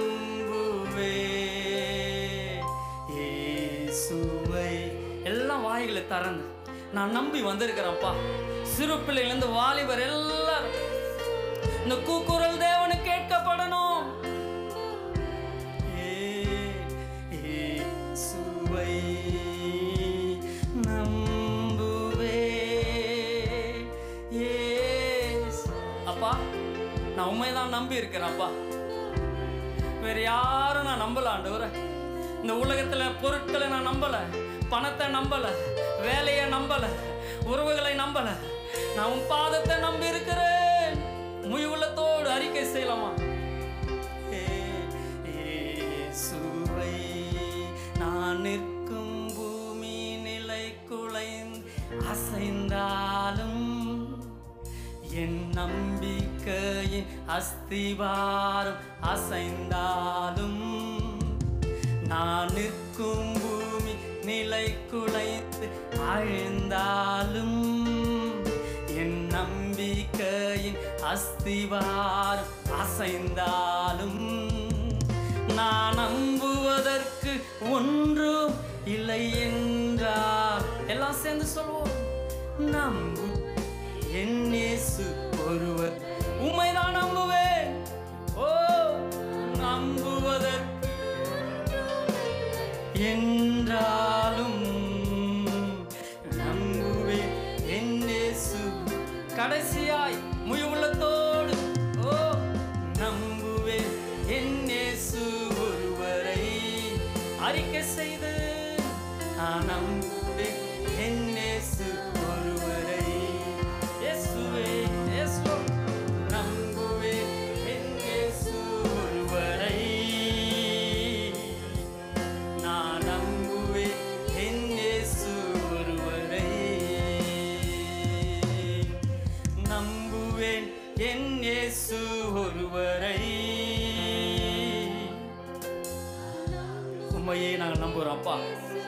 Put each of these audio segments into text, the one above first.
நம்புவே இயேசுவை. எல்லாம் வாய்களை திறந்து நான் நம்பி வந்திருக்கிறேன்ப்பா. சிறு பிள்ளையிலேருந்து வாலிபர் எல்லாரும் இந்த கூக்குரல் தேவனு கேட்கப்படணும். இயேசுவை நம்புவே. அப்பா, நான் உண்மைதான் நம்பி இருக்கிறேன்ப்பா. வேற யாரும் நான் நம்பல ஆண்டவரே. இந்த உலகத்துல பொருட்களை நான் நம்பல, பணத்தை நம்பல, வேலையை நம்பல, உறவுகளை நம்பல. நான் உன் பாதத்தை நம்பி இருக்கிறேன். முயவுள்ளத்தோடு அறிக்கை செய்யலாமா? இயேசுவை நான் நிற்கும் பூமி நிலை குலைந்து அசைந்தாலும் என் நம்பிக்கையின் அஸ்திவாரம் அசைந்தாலும் நான் நிற்கும் பூமி நிலை குலைந்து அழிந்தாலும் என் நம்பிக்கையின் அஸ்திவாரம் அசைந்தாலும் நான் நம்புவதற்கு ஒன்றும் இல்லை என்றால் எல்லாம் சேர்ந்து சொல்வோம். நம்பு என் இயேசு ஒருவர். உம்மைதான் நம்புவேன். ஓ, நம்புவதற்கு என்றாலும் நம்புவேன் என் இயேசு. கடைசியாய் முயவுள்ளத்தோடு ஓ நம்புவேன் என் இயேசு ஒருவரை அறிக்கை செய்து நான் நம்புவேன் என் இயேசு ஒருவரை. இயேசுவே இயேசு நம்புவேன் என் இயேசு ஒருவரை. நான் நம்புவேன் என் இயேசு ஒருவரை. நம்புவேன் என் இயேசு ஒருவரை. உண்மையே நாங்கள் நம்புகிறோம் அப்பா.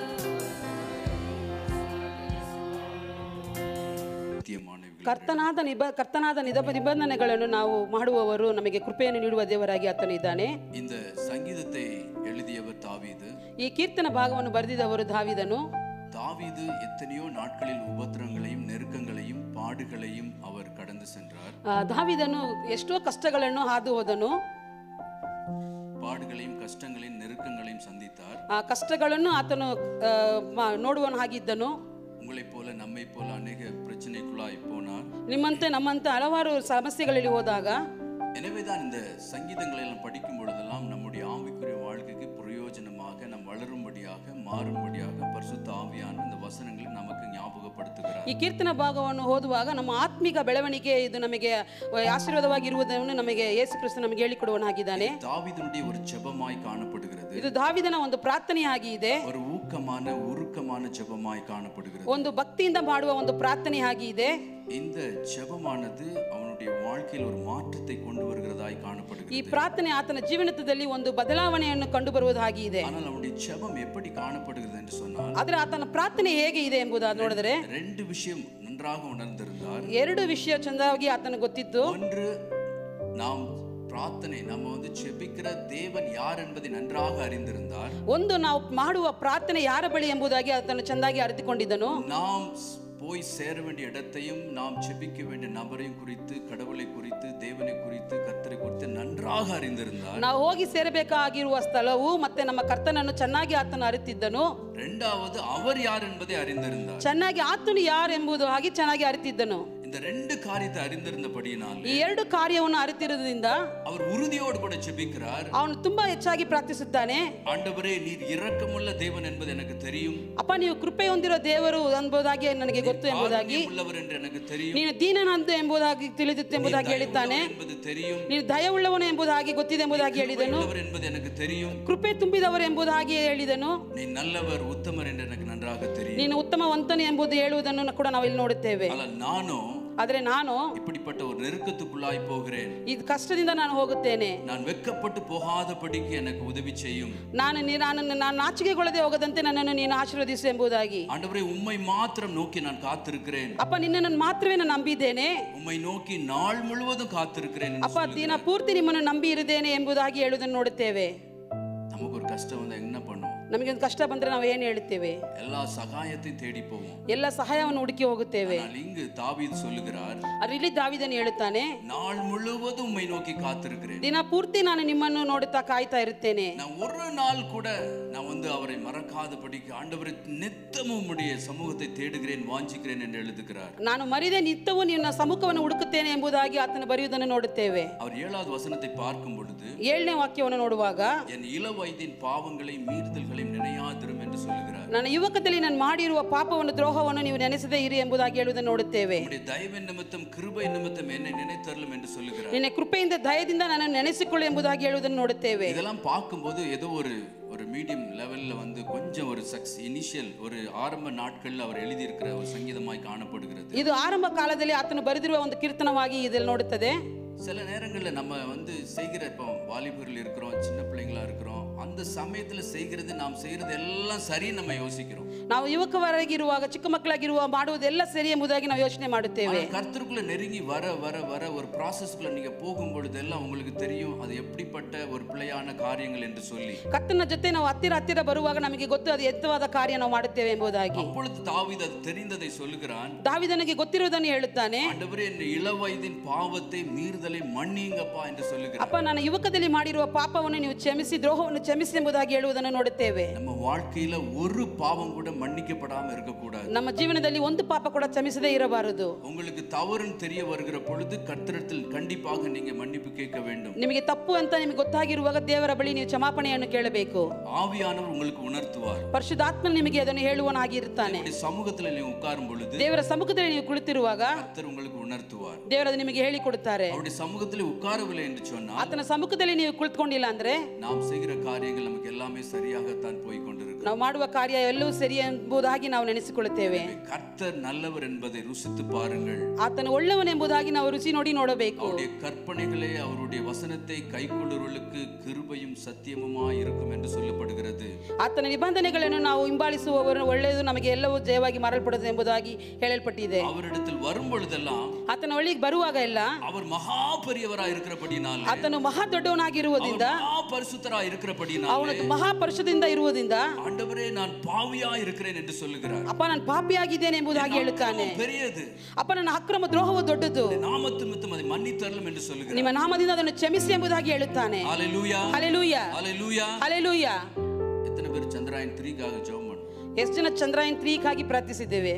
ಕರ್ತನಾದ ನಿಬಂಧನೆಗಳನ್ನು ನಾವು ಮಾಡುವವರು, ನಮಗೆ ಕೃಪೆಯನ್ನು ನೀಡುವ ದೇವರಾಗಿ ಆತನು ಇದ್ದಾನೆ. இந்த சங்கீதத்தை எழுதியவர் தாவீது. ಈ ಕೀರ್ತನ ಭಾಗವನ್ನು ಬರೆದಿದ್ದವರು ದಾವೀದನು. தாவீது எத்தனையோ நாட்களில் உபத்திரங்களையும் நெருக்கங்களையும் பாடுகளையும் அவர் கடந்து சென்றார். ದಾವೀದನು ಎಷ್ಟೋ ಕಷ್ಟಗಳನ್ನು ಹಾದು ಹೋದನು. பாடுகளையும் கஷ்டங்களையும் நெருக்கங்களையும் சந்தித்தார். ಆ ಕಷ್ಟಗಳನ್ನು ಆತನು ನೋಡುವನು ಹಾಗಿದ್ದನು. உங்களை போல நம்மை போல அநேக பிரச்சனைக்குள்ளாய் போனார். ನಿಮ್ಮಂತೆ ನಮ್ಮಂತೆ ಹಲವಾರು ಸಮಸ್ಯೆಗಳಲ್ಲಿ ಹೋದಾಗ எனவேதான் இந்த சங்கீதங்களை எல்லாம் படிக்கும் பொழுதெல்லாம் நம்முடைய ஆவிக்குரிய வாழ்க்கைக்கு பிரயோஜனமாக நாம் வளரும்படியாக மாறும்படியாக பரிசுத்த ஆவியானவர் இந்த வசனங்களை நமக்கு ஞாபகப்படுத்துகிறார். ಈ ಕೀರ್ತನ ಭಾಗವನ್ನು ಓದುವಾಗ ನಮ್ಮ ಆತ್ಮಿಕ ಬೆಳವಣಿಗೆ ಇದು ನಮಗೆ ಆಶೀರ್ವಾದವಾಗಿರುವುದನ್ನು ನಮಗೆ ಯೇಸು ಕ್ರಿಸ್ತ ನಮಗೆ ಹೇಳಿಕೊಡುವನಾಗಿದ್ದಾನೆ. தாவீதுனுடைய ஒரு ஜெபமாய் காணப்படுகிறது. ಇದು ದಾವೀದನ ಒಂದು ಪ್ರಾರ್ಥನೆಯಾಗಿ ಇದೆ. ஒரு ஊக்கமான உருக்கமான ஜெபமாய் காணப்படுகிறது. ಒಂದು ಭಕ್ತಿಯಿಂದ ಮಾಡುವ ಒಂದು ಪ್ರಾರ್ಥನೆಯಾಗಿ ಇದೆ. இந்த ஜெபமானது அவனுடைய வாழ்க்கையில் ஒரு மாற்றத்தை கொண்டு வருகிறதாய் காணப்படுகிறது. ಈ ಪ್ರಾರ್ಥನೆ ಆತನ ಜೀವನದಲ್ಲಿ ಒಂದು ಬದಲಾವಣೆಯನ್ನು ಕಂಡು ಬರುವುದಾಗಿ ಇದೆ. ஆனால் அவனுடைய ஜெபம் எப்படி காணப்படுகிறது என்று சொன்னால், ಆದರೆ ಆತನ ಪ್ರಾರ್ಥನೆ ಹೇಗೆ ಇದೆ ಎಂಬುದಾಗಿ ನೋಡಿದರೆ ரெண்டு விஷயம் நன்றாக உணர்ந்திருந்தார். ಎರಡು ವಿಷಯ ಚಂದವಾಗಿ ಆತನಿಗೆ ಗೊತ್ತಿತ್ತು. ஒன்று, நாம் ಪ್ರಾರ್ಥನೆ நம்ம ಜೆபிக்கிற தேவன் யார் என்பதை நன்றாக அறிந்திருந்தார். ಒಂದು, ನಾವು ಮಾಡುವ ಪ್ರಾರ್ಥನೆ ಯಾರ ಬಳಿ ಎಂಬುದಾಗಿ ಆತನು ಚಂದಾಗಿ ಅರಿತುಕೊಂಡಿದ್ದನು. நாம் போய் சேர வேண்டிய இடத்தையும் நாம் ஜெபிக்க வேண்டிய நபரையும் குறித்து, கடவுளை குறித்து, தேவனை குறித்து, கர்த்தரை குறித்து நன்றாக அறிந்திருந்தார். ನಾವು ಹೋಗಿ ಸೇರಬೇಕಾಗಿರುವ ಸ್ಥಳವು ಮತ್ತೆ ನಮ್ಮ ಕರ್ತನನ್ನು ಚೆನ್ನಾಗಿ ಆತನು ಅರಿತಿದ್ದನು. இரண்டாவது, அவர் யார் என்பதை அறிந்திருந்தார். ಚೆನ್ನಾಗಿ ಆತನು ಯಾರು ಎಂಬುದಾಗಿ ಚೆನ್ನಾಗಿ ಅರಿತಿದ್ದನು. இந்த ரெண்டு காரியத்தை அறிந்திருந்தபடியினால் ಈ ಎರಡು ಕಾರ್ಯವನ್ನು ಅರಿತಿರುವುದರಿಂದ அவர் ಉறுதியோடு கூட ஜெபிக்கிறார். ಅವನು ತುಂಬಾ ಹೆಚ್ಚಾಗಿ ಪ್ರಾರ್ಥಿಸುತ್ತಾನೆ. ஆண்டவரೇ, நீர் இரக்கமுள்ள தேவன் என்பது எனக்கு தெரியும். ಅಪ್ಪ, ನೀವು ಕೃಪೆ ಹೊಂದಿರೋ ದೇವರು ಎಂಬುದಾಗಿ ನನಗೆ ಗೊತ್ತು ಎಂಬುದಾಗಿ, உள்ளவர் என்று எனக்கு தெரியும். ನೀನು ದೀನನಂದು ಎಂಬುದಾಗಿ ತಿಳಿದಿತ್ತು ಎಂಬುದಾಗಿ ಹೇಳಿದ್ದಾನೆ. என்பது தெரியும். ನೀನು ದಯವುಳ್ಳವನು ಎಂಬುದಾಗಿ ಗೊತ್ತಿದೆ ಎಂಬುದಾಗಿ ಹೇಳಿದನು. என்பது எனக்கு தெரியும். ಕೃಪೆ ತುಂಬಿದವರು ಎಂಬುದಾಗಿ ಹೇಳಿದನು. நீ நல்லவர், உத்தமர் என்று எனக்கு நன்றாக தெரியும். ನೀನು ಉತ್ತಮವಂತನು ಎಂಬುದು ಹೇಳುವುದನ್ನು ಕೂಡ ನಾವು ಇಲ್ಲಿ ನೋಡುತ್ತೇವೆ. ஆனால் நானோ ಆದರೆ ನಾನು இப்படிப்பட்ட ஒரு நெருக்கத்துக்குள்ளாய் போகிறேன். ಇದು ಕಷ್ಟದಿಂದ ನಾನು ಹೋಗುತ್ತೇನೆ. நான் வெட்கப்பட்டு போகாதபடிக்கு எனக்கு உதவி செய்யும். ನಾನು ನಾಚಿಕೆಗೊಳ್ಳದೆ ಹೋಗದಂತೆ ನನ್ನನ್ನು ನೀನು ಆಶೀರ್ವದಿಸು ಎಂಬುದಾಗಿ. ஆண்டவரே, உம்மை மாத்திரம் நோக்கி நான் காத்திருக்கிறேன். ಅಪ್ಪ, ನಿನ್ನನ್ನು ಮಾತ್ರವೇ ನಾನು ನಂಬಿದ್ದೇನೆ. உம்மை நோக்கி நாள் முழுவதும் ಕಾத்திருக்கிறேன். ಅಪ್ಪ, ದಿನ ಪೂರ್ತಿ ನಿಮ್ಮನ್ನು ನಂಬಿ ಇರುತ್ತೇನೆ ಎಂಬುದಾಗಿ ಹೇಳುವುದನ್ನು ನೋಡುತ್ತೇವೆ. நமக்கு ஒரு கஷ்டம் வந்தா என்ன பண்ணும்? ನಮಗೆ ಒಂದು ಕಷ್ಟ ಬಂದ್ರೆ ನಾವು ಏನು ಹೇಳುತ್ತೇವೆ? எல்லா சகாயத்தையும் தேடி போவோம். ಎಲ್ಲ ಸಹಾಯವನ್ನು ಹುಡುಕಿ ಹೋಗುತ್ತೇವೆ. ஆனால் இங்கு தாவீது சொல்லுகிறார், ಇಲ್ಲಿ ದಾವೀದನು ಹೇಳುತ್ತಾನೆ, நாள் முழுவதும் உம்மை நோக்கி காத்திருக்கிறேன். ದಿನ ಪೂರ್ತಿ ನಾನು ನಿಮ್ಮನ್ನು ನೋಡುತ್ತಾ ಕಾಯ್ತಾ ಇರುತ್ತೇನೆ. நான் ஒரு நாள் கூட நான் அவரை மறக்காதபடிக்கு ஆண்டவரே நித்தமும் உம்முடைய சமூகத்தை தேடுகிறேன், வாஞ்சிக்கிறேன் என்று எழுதுகிறார். ನಾನು ಮರಿದೆ ನಿತ್ಯವೂ ನಿನ್ನ ಸಮ್ಮುಖವನ್ನು ಹುಡುಕುತ್ತೇನೆ ಎಂಬುದಾಗಿ ಆತನು ಬರೆಯುವುದನ್ನು ನೋಡುತ್ತೇವೆ. அவர் 7வது வசனத்தை பார்க்கும் பொழுது 7ನೇ ವಾಕ್ಯವನ್ನು ನೋಡುವಾಗ, என் இள வயதின் பாவங்களை மீறுதல்களையும் நினையாதிரும் என்று சொல்லுகிறார். ನನ್ನ ಯುವಕದಲ್ಲಿ ನಾನು ಮಾಡಿರುವ ಪಾಪವನ್ನು ದ್ರೋಹವನ್ನು ನೀವು ನೆನೆಸದೇ ಇರಿ ಎಂಬುದಾಗಿ ಹೇಳುವುದನ್ನು ನೋಡುತ್ತೇವೆ. உம்முடைய தயவின் நிமித்தம் கிருபை நிமித்தம் என்னை நினைத்தருளும் என்று சொல்லுகிறார். ನಿನ್ನ ಕೃಪೆಯಿಂದ ದಯದಿಂದ ನನ್ನನ್ನು ನೆನೆಸಿಕೊಳ್ಳು ಎಂಬುದಾಗಿ ಹೇಳುವುದನ್ನು ನೋಡುತ್ತೇವೆ. இதெல்லாம் பார்க்கும்போது ஏதோ ஒரு மீடியம் லெவல்ல வந்து கொஞ்சம் ஒரு இனிஷியல் ஒரு ஆரம்ப நாட்கள்ல அவர் எழுதியிருக்கிற ஒரு சங்கீதமாய் காணப்படுகிறது. ಇದು ಆರಂಭ ಕಾಲದಲ್ಲಿ ಆತನು ಬರೆದಿರುವ ಒಂದು ಕೀರ್ತನವಾಗಿ ಇದರಲ್ಲಿ ನೋಡುತ್ತದೆ. சில நேரங்களில் நம்ம வந்து செய்கிற, இப்போ வாலிபர்கள் இருக்கிறோம், சின்ன பிள்ளைங்களா இருக்கிறோம், அந்த சமயத்துல செய்கிறது, நாம் செய்கிறது எல்லாம் சரி நம்ம யோசிக்கிறோம். ನಾವು ಯುವಕರಾಗಿರುವಾಗ, ಚಿಕ್ಕ ಮಕ್ಕಳಾಗಿರುವ ಮಾಡುವುದೆಲ್ಲ ಸರಿ ಎಂಬುದಾಗಿ ನಾವು ಯೋಚನೆ ಮಾಡುತ್ತೇವೆ. கர்த்தருக்குள்ள நெருங்கி வர வர வர ஒரு ப்ராசஸ்க்குள்ள நீங்க போகும் பொழுதெல்லாம் உங்களுக்கு தெரியும் அது எப்படிப்பட்ட ஒரு பிழையான காரியங்கள் என்று சொல்லி. ಕರ್ತನ ಜೊತೆ ನಾವು ಹತ್ತಿರ ಬರುವಾಗ ನಮಗೆ ಗೊತ್ತು ಅದು ಎತ್ತವಾದ ಕಾರ್ಯ ನಾವು ಮಾಡುತ್ತೇವೆ ಎಂಬುದಾಗಿ. அப்பொழுது தாவீது அது தெரிந்ததை சொல்லுகிறான். ದಾವೀದನಿಗೆ ಗೊತ್ತಿರುವುದನ್ನು ಹೇಳುತ್ತಾನೆ, ஆண்டவரே, என் இள வயதின் பாவத்தை மீறுதலை மன்னியுங்கப்பா என்று சொல்லுகிறான். ಅಪ್ಪ, ನನ್ನ ಯುವಕದಲ್ಲಿ ಮಾಡಿರುವ ಪಾಪವನ್ನು ನೀವು ಕ್ಷಮಿಸಿ, ದ್ರೋಹವನ್ನು ಕ್ಷಮಿಸಿ ಎಂಬುದಾಗಿ ಹೇಳುವುದನ್ನು ನೋಡುತ್ತೇವೆ. நம்ம வாழ்க்கையில ஒரு பாவம் கூட மன்னிக்கப்படாம இருக்க கூடாது. ನಮ್ಮ ಜೀವನದಲ್ಲಿ ಒಂದು ಪಾಪ ಕೂಡ ಕ್ಷಮಿಸದೇ ಇರಬಾರದು. உங்களுக்கு தவறுன்னு தெரிய வருகிற பொழுது கர்த்தரிடத்தில் கண்டிப்பாக நீங்க மன்னிப்பு கேட்க வேண்டும். ನಿಮಗೆ ತಪ್ಪು ಅಂತ ನಿಮಗೆ ಗೊತ್ತಾಗಿರುವಾಗ ದೇವರ ಬಳಿ ನೀವು ಕ್ಷಮಾಪಣೆಯನ್ನು ಕೇಳಬೇಕು. ஆவியானவர் உங்களுக்கு உணர்த்துவார். ಪರಿಶುದ್ಧಾತ್ಮನು ನಿಮಗೆ ಅದನ್ನು ಹೇಳುವನಾಗಿರುತ್ತಾನೆ. சமூகத்தில் ನೀವು உட்காரும் பொழுது, ದೇವರ ಸಮ್ಮುಖದಲ್ಲಿ ನೀವು ಕುಳಿತಿರುವಾಗ கர்த்தர் உங்களுக்கு உணர்த்துவார். ದೇವರು ನಿಮಗೆ ಹೇಳಿಕೊಡುತ್ತಾರೆ. அவருடைய சமூகத்தில் உட்காரவில்லை என்று சொன்னால், ಆತನ ಸಮ್ಮುಖದಲ್ಲಿ ನೀವು ಕುಳಿತುಕೊಂಡಿಲ್ಲ ಅಂದ್ರೆ நாம் செய்கிற காரியங்கள் நமக்கு எல்லாமே சரியாகத்தான் போய் கொண்டிருக்கும். ನಾವು ಮಾಡುವ ಕಾರ್ಯ ಎಲ್ಲವೂ ಸರಿ ಎಂಬುದಾಗಿ ನಾವು ನೆನೆಸಿಕೊಳ್ಳುತ್ತೇವೆ. கர்த்தர் நல்லவர் என்பதை ருசித்து பாருங்கள். ಆತನು ಒಳ್ಳೆಯವನು ಎಂಬುದಾಗಿ ನಾವು ರುಚಿ ನೋಡಿ ನೋಡಬೇಕು. அவருடைய கற்பனைகளே, அவருடைய வசனத்தை கைக்கொள்ளுவர்களுக்கு கிருபையும் சத்தியமுமாய் இருக்கும் என்று சொல்லப்படுகிறது. ಆತನ ನಿಬಂಧನೆಗಳನ್ನು ನಾವು ಹಿಂಬಾಲಿಸುವವರು ಒಳ್ಳೆಯದು, ನಮಗೆ ಎಲ್ಲವೂ ಜಯವಾಗಿ ಮಾರಲ್ಪಡುತ್ತದೆ ಎಂಬುದಾಗಿ ಹೇಳಲ್ಪಟ್ಟಿದೆ. அவரிடத்தில் வரும் பொழுதெல்லாம், ಆತನ ಒಳ್ಳಿಗೆ ಬರುವಾಗ ಎಲ್ಲ, அவர் மகா பெரியவராய் இருக்கிறபடினாலே, ಆತನು ಮಹಾ ದೊಡ್ಡವನಾಗಿರುವುದರಿಂದ, மகா பரிசுத்தராய் இருக்கிறபடினாலே, ಅವನು ಮಹಾ ಪರಿಶುದ್ಧದಿಂದ ಇರುವುದರಿಂದ, ஆண்டவரே நான் பாவியாய் இருக்கிறேன் என்று சொல்லுகிறார். ಅಪ್ಪ ನಾನು ಪಾಪಿಯಾಗಿದ್ದೇನೆ ಎಂಬುದಾಗಿ ಹೇಳುತ್ತಾನೆ. பெரியது, ಅಪ್ಪ ನನ್ನ ಅಕ್ರಮ ದ್ರೋಹವು ದೊಡ್ಡದು, நாமத்து நிமித்தம் அதை மன்னித்தருளும் என்று சொல்லுகிறார். ನಿಮ್ಮ ನಾಮದಿಂದ ಅದನ್ನು ಕ್ಷಮಿಸಿ ಎಂಬುದಾಗಿ ಹೇಳುತ್ತಾನೆ. Hallelujah, hallelujah, hallelujah, hallelujah. எத்தனை பேர் சந்திராயன் 3க்காக ஜெபம் பண்ணோம்? ಎಷ್ಟು ಜನ ಚಂದ್ರಾಯನ್ 3ಗಾಗಿ ಪ್ರಾರ್ಥಿಸಿದ್ದೇವೆ?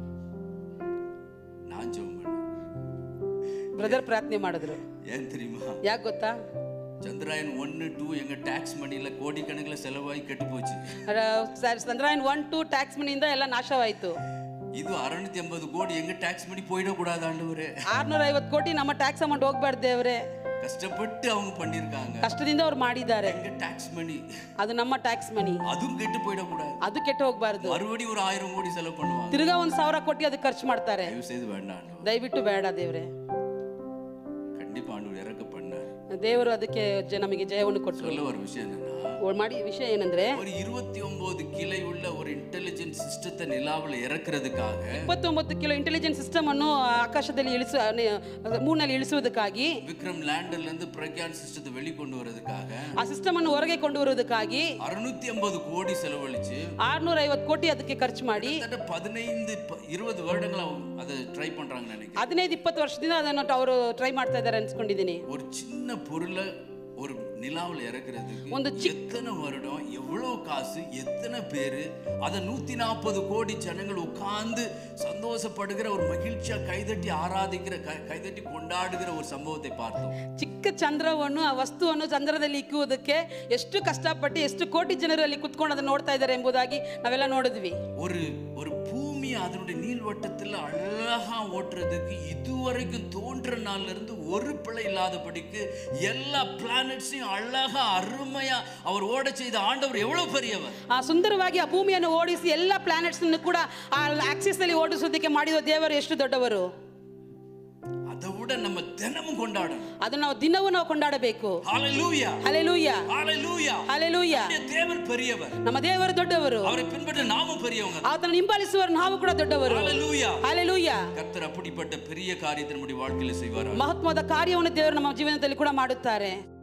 நான் ஜெபம் பண்ணேன். ಬ್ರದರ್ ಪ್ರಾರ್ಥನೆ ಮಾಡಿದ್ರು. ஏன் தெரியுமா? ಯಾಕೆ ಗೊತ್ತಾ? சந்திராயன் 1, 2 எங்க டாக்ஸ் மணியில கோடிக்கணக்கில் செலவாகி கெட்டு போச்சு. ಚಂದ್ರಾಯನ್ 1, 2 ಟ್ಯಾಕ್ಸ್ ಮನಿಯಿಂದ ಎಲ್ಲ ನಾಶವಾಯಿತು. ಇದು 680 ಕೋಟಿ எங்க டாக்ஸ் மணி போயிடக்கூடாது ஆண்டவரே. 650 ಕೋಟಿ ನಮ್ಮ ಟ್ಯಾಕ್ಸ್ ಅಮೌಂಟ್ ಹೋಗ್ಬಾರ್ದು ದೇವರೇ. கஷ்டப்பட்டு அவங்க பண்ணிருக்காங்க, ಕಷ್ಟದಿಂದ ಅವ್ರು ಮಾಡಿದ್ದಾರೆ. எங்க டாக்ஸ் மணி, ಅದು ನಮ್ಮ ಟ್ಯಾಕ್ಸ್ ಮನಿ, அதுவும் கெட்டு போயிடக்கூடாது. ಅದು ಕೆಟ್ಟು ಹೋಗ್ಬಾರ್ದು. மறுபடியும் ஒரு 1000 கோடி செலவு பண்ணுவாங்க. ತಿರ್ಗಾ 1,000 ಕೋಟಿ ಅದಕ್ಕೆ ಖರ್ಚು ಮಾಡ್ತಾರೆ. தயவு செய்து வேண்டாம், ದಯವಿಟ್ಟು ಬೇಡ ದೇವ್ರೆ. கண்டிப்பா ஆண்டவர் இறக்க பண்ணார். ದೇವರು ಅದಕ್ಕೆ ನಮಗೆ ಜಯವನ್ನು ಕೊಟ್ಟರು. சொல்ல ஒரு விஷயம் என்னன்னா, ಮಾಡಿ ವಿಷಯ ಏನಂದ್ರೆ, ஒரு 29 கிளை உள்ள ஒரு ಇಂಟೆಲಿಜೆಂಟ್ ಸಿಸ್ಟத்தை நிலாவுல இறக்குறதுக்காக, 29 ಕಿಲೋ ಇಂಟೆಲಿಜೆಂಟ್ ಸಿಸ್ಟಮ್ ಅನ್ನು ಆಕಾಶದಲ್ಲಿ ಮೂನಲ್ಲಿ ಇಳಿಸುವುದಕ್ಕಾಗಿ, விக்ரம் லேண்டர்ல இருந்து பிரக்யான் சிஸ்டத்தை வெளிக்கொண்டு வரதுக்காக, ಆ ಸಿಸ್ಟಮ್ ಅನ್ನು ಹೊರಗೆ ಕೊಂಡು ಬರುವುದಕ್ಕಾಗಿ 650 ಕೋಟಿ செலவழிச்சு 650 ಕೋಟಿ ಅದಕ್ಕೆ ಖರ್ಚು ಮಾಡಿ 15-20 வருடங்களா அதை ட்ரை பண்றாங்க நினைக்கிறேன். 15-20 ವರ್ಷದಿಂದ ಅದನ್ನು ಅವರು ಟ್ರೈ ಮಾಡ್ತಾ ಇದ್ದಾರೆ ಅನ್ಸ್ಕೊಂಡಿದ್ದೀನಿ. ஒரு சின்ன பொருளை ஒரு நிலாவில் இறக்குறதுக்கு எத்தனை வருடம், எவ்வளவு காசு, எத்தனை பேரு, அதை 140 கோடி ஜனங்கள் உட்கார்ந்து சந்தோஷப்படுகிற ஒரு மகிழ்ச்சியா கைதட்டி ஆராதிக்கிற, கைதட்டி கொண்டாடுகிற ஒரு சம்பவத்தை பார்த்தோம். ಚಿಕ್ಕ ಚಂದ್ರವನ್ನು, ಆ ವಸ್ತುವನ್ನು ಚಂದ್ರದಲ್ಲಿ ಇಕ್ಕುವುದಕ್ಕೆ ಎಷ್ಟು ಕಷ್ಟಪಟ್ಟು ಎಷ್ಟು ಕೋಟಿ ಜನರಲ್ಲಿ ಕುತ್ಕೊಂಡು ಅದನ್ನು ನೋಡ್ತಾ ಇದ್ದಾರೆ ಎಂಬುದಾಗಿ ನಾವೆಲ್ಲ ನೋಡಿದ್ವಿ. ஒரு பூமி அதனுடைய நீள்வட்டத்தில் அழகா ஓட்டுறதுக்கு இதுவரைக்கும் தோன்ற நாள்ல இருந்து ஒரு பிழை இல்லாதபடிக்கு எல்லா பிளானட்ஸையும் அழகா அருமையா அவர் ஓட செய்த ஆண்டவர் எவ்வளவு பெரியவர். ಸುಂದರವಾಗಿ ಆ ಭೂಮಿಯನ್ನು ಓಡಿಸಿ ಎಲ್ಲ ಪ್ಲಾನೆಟ್ಸ್ ಅನ್ನು ಕೂಡ ಆ ಆಕ್ಸಿಸ್ ಅಲ್ಲಿ ಓಡಿಸೋದಕ್ಕೆ ಮಾಡಿದ ದೇವರು ಎಷ್ಟು ದೊಡ್ಡವರು. அதை விட நம்ம தினமும் கொண்டாடணும். ಅದನ್ನ ನಾವು ದಿನವೂ ನಾವು ಕೊಂಡಾಡಬೇಕು. ஹalleluya ஹalleluya ஹalleluya ஹalleluya. தேவன் பெரியவர், ನಮ್ಮ ದೇವರು ದೊಡ್ಡವರು, அவரை பின்பற்ற நாமும் பெரியவங்க. ಆತನ ಹಿಂಬಾಲಿಸುವವರು ನಾವು ಕೂಡ ದೊಡ್ಡವರು. ஹalleluya ஹalleluya. கர்த்தர் அப்படிப்பட்ட பெரிய காரியத்தை நம்முடைய வாழ்க்கையில செய்வார். ಮಹತ್ವದ ಕಾರ್ಯವನ್ನು ದೇವರು ನಮ್ಮ ಜೀವನದಲ್ಲಿ ಕೂಡ ಮಾಡುತ್ತಾರೆ.